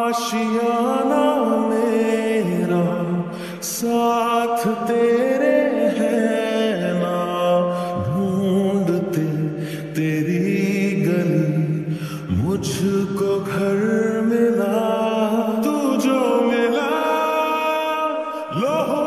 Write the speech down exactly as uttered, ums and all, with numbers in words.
आशियाना मेरा साथ तेरे है ना, ढूंढते तेरी गली मुझको घर मिला, तू जो मिला लो